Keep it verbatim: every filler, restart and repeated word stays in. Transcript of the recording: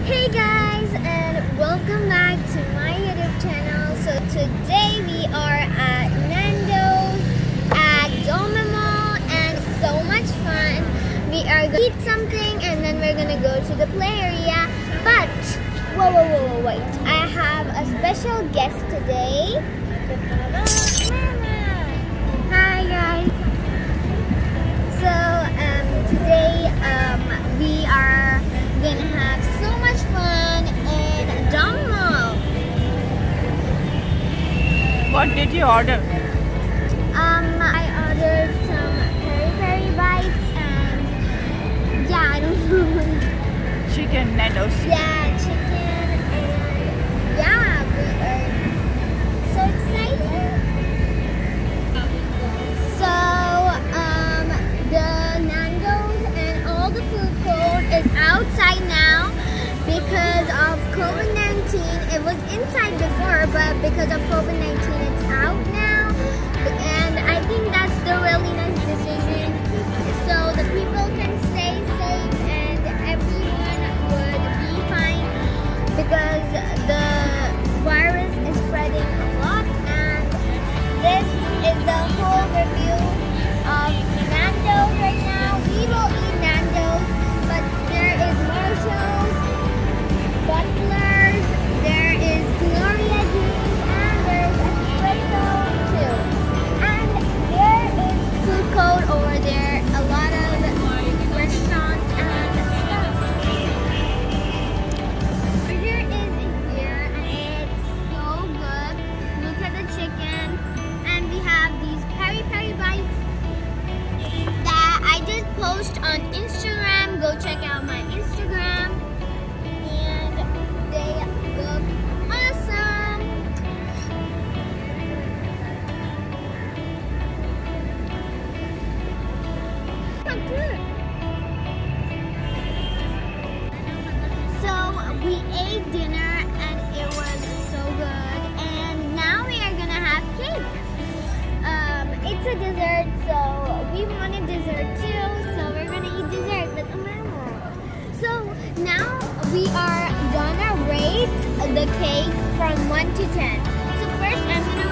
Hey guys, and welcome back to my YouTube channel. So today we are at Nando's at Dome Mall, and so much fun. We are going to eat something and then we're going to go to the play area. But whoa, whoa, whoa, whoa, wait! I have a special guest today. Hi guys. So um, today um, we are gonna have so much fun in Dome Mall. What did you order? Um, I ordered some peri peri bites and yeah, I don't know. Chicken Nando's. Yeah, chicken and yeah, we are so excited. So um, the Nando's and all the food court is outside now because of COVID nineteen. It was inside before, but because of COVID nineteen, it's out now. And I think that's the really nice decision. So the people can stay safe and everyone would be fine because the virus is spreading a lot. And this is the whole review of Nando's right now. We will eat Nando's, but there is Marshalls, Butlers, there is Gloria Jeans, and there is Espresso too. And there is food court over there, a lot of restaurants and stuff. Burger is here and it's so good. Look at the chicken, and we have these peri peri bites that I just post on Instagram. Go check out my Instagram. And they look awesome. Look good. So we ate dinner and it was so good. And now we are gonna have cake. Um, it's a dessert, so we wanted dessert too, so we're gonna eat dessert. But so now we are gonna rate the cake from one to ten. So first I'm gonna